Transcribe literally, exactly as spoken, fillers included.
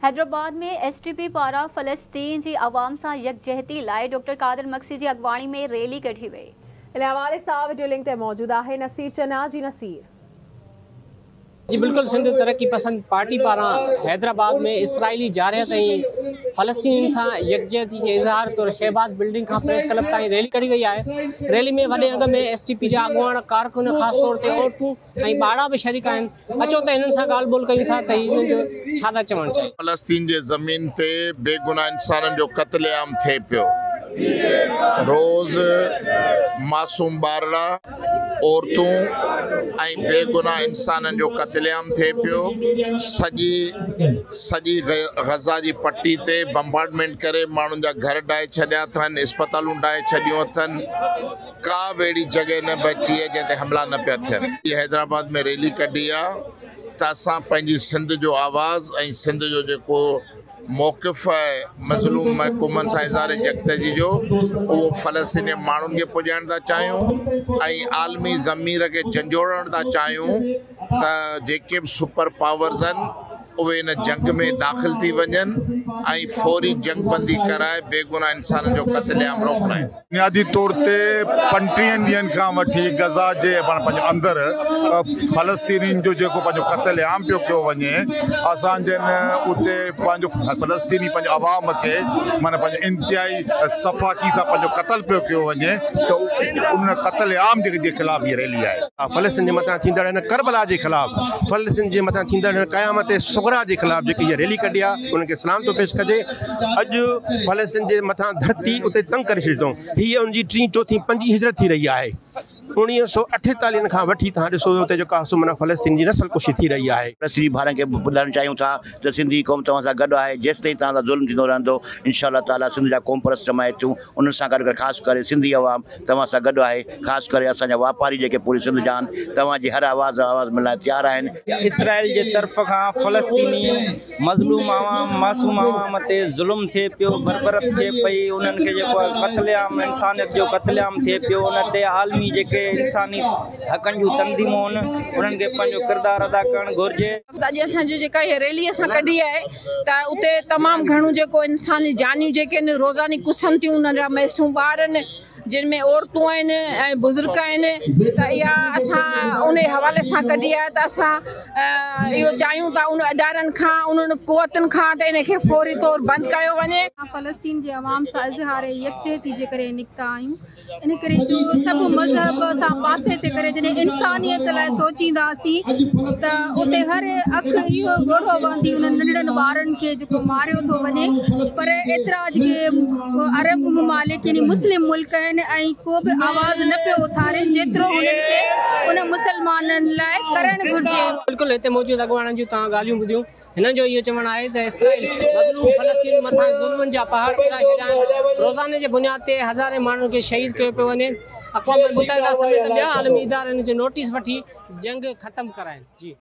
हैदराबाद में S T P पारां फ़लस्तीन जी आवाम सां यकजहती लाइ डॉक्टर कादिर मक्सी जी अगवाणी में रैली कढी वई। इन हवाले सां वीडियो लिंक ते मौजूद है नसीर चना जी। नसीर जी बिल्कुल, सिंध तरक्की पसंद पार्टी पारां हैदराबाद में इसराइली जारहत फ़लस्तीन सां यकजहती के इज़हार तौर शहबाज बिल्डिंग का प्रेस क्लब ताईं रैली कढी वई है। रैली में वॾे अंग में एस टी पी जा अॻुवान कारकुन ख़ासि तौर ते औरतूं ऐं ॿाड़ा भी शरीक आहिनि। अचो त इन्हनि सां ॻाल्हि ॿोल कयूं था त हिननि जो छा था चवणु चाहिनि। फ़लस्तीन जे ज़मीन ते बेगुनाह इंसाननि जो क़त्लेआम थिए पियो। रोज़ मासूम ॿारड़ा औरतूं ऐं बेगुनाह इंसाननि जो क़त्लेआम थिए पियो। सॼी सॼी गज़ा जी पट्टी ते बम्बार्डमेंट करे माण्हुनि जा घर ढाए छॾिया अथनि, इस्पतालूं ढाए छॾियूं अथनि। का बि अहिड़ी जॻह न बची आहे जंहिं ते हमला न पिया थियनि। हैदराबाद में रैली कढी आहे त असां पंहिंजी सिंध जो आवाज़ ऐं सिंध जो जेको मौक़िफ़ आहे मज़लूम महकूमनि सां इज़हार यकजहती जो उहो फ़लस्तीनी माण्हुनि खे पुॼाइण था चाहियूं ऐं आलमी ज़मीर खे झंझोड़ण था चाहियूं त जेके बि सुपर पावर्स आहिनि उहे इन जंग में दाख़िल थी वञनि ऐं फौरी जंग बंदी कराए बेगुनाह इंसाननि जो क़त्लेआम रोकराइनि। बुनियादी तौर ते पंटीहनि ॾींहंनि खां वठी गज़ा जे पंहिंजे अंदरि फ़लस्तीनियुनि जो जेको पंहिंजो क़त्लेआम पियो कयो वञे, असां जन उते पंहिंजो फ़लस्तीनी पंहिंजे आवाम खे माना पंहिंजे इंतिहाई सफ़ाकी सां पंहिंजो क़त्ल पियो कयो वञे त उन क़त्लेआम जे ख़िलाफ़ इहा रैली आहे। फ़लस्तीन जे मथां थींदड़ हिन करबला जे ख़िलाफ़, फ़लस्तीन जे मथां थींदड़ हिन क़यामत सुगरा के खिलाफ जी ये रैली कढी आहे उनके सलाम तो पेश कजे। अज फ़लस्तीन के मथा धरती उते तंग कर छॾियऊं। हीअ उनजी टी चौथी पंजी हिजरत थी रही है। उन्नीस सौ अठेतालीह खां वठी तव्हां ॾिसो उते जेका माना फ़लस्तीन जी नस्ल कुशी थी रही है। फ़लस्तीनी भाउरनि खे ॿुधाइणु चाहियूं था त सिंधी क़ौम तव्हां सां गॾु आहे। जेसिताईं तव्हां सां ज़ुल्म थींदो रहंदो इंशाअल्लाह ताला सिंध जा क़ौम परस्त जमायतूं उन्हनि सां गॾु गॾु ख़ासि करे सिंधी अवाम तव्हां सां गॾु आहे। ख़ासि करे असांजा वापारी जेके पूरी सिंध जा आहिनि तव्हांजी हर आवाज़ आवाज़ मिलण लाइ तयारु आहिनि। इसराइल जे तरफ़ खां फ़लस्तीनी मज़लूम आवाम मासूम आवाम ते ज़ुल्म थिए पियो, बरबरत थिए पई, उन्हनि खे जेको क़त्लेआम इंसानियत जो क़त्लेआम थिए पियो। उन ते आलमी जेके इंसानी हक़नि जूं तंज़ीमूं आहिनि उन्हनि खे पंहिंजो किरदारु अदा करणु घुरिजे। अॼु असांजो जेका इहा रैली असां कढी आहे त उते तमामु घणो जेको इंसानी जानियूं जेके आहिनि रोज़ानी कुसनि थियूं, उन्हनि जा मासूम ॿार आहिनि जिन में औरतूं आहिनि ऐं बुज़ुर्ग आहिनि। त इहा असां उन हवाले सां कढी आहे त असां इहो चाहियूं था उन अदारनि खां उन्हनि कुवतनि खां त इनखे फौरी तौर बंदि कयो वञे। फ़लस्तीन जे अवाम सां इज़हार यकजहती जे करे निकिता आहियूं। इन करे जो सभु मज़हब सां पासे ते करे जॾहिं इंसानियत लाइ सोचींदासीं त उते हर अखि इहो ॻोढ़ो वहंदी उन्हनि नंढड़नि ॿारनि खे जेको मारियो थो वञे। पर एतिरा जेके अरब ममालिक यानी मुस्लिम मुल्क आहिनि ऐं को बि आवाज़ न पियो उथारे जेतिरो हुननि खे उन मुसलमाननि लाइ करणु घुरिजे। बिल्कुल हिते मौजूद अॻुवाणनि जूं तव्हां ॻाल्हियूं ॿुधियूं। हिननि जो इहो चवणु आहे त इसराइल मज़लूम फ़लस्तीन मथां ज़ुल्मनि जा पहाड़ किरा छॾिया आहिनि। रोज़ाने जे बुनियाद ते हज़ारे माण्हुनि खे शहीद कयो पियो वञे। अक़वाम मुतहिदा समेत ॿिया आलमी इदारनि जो नोटिस वठी जंग ख़तमु कराइनि। जी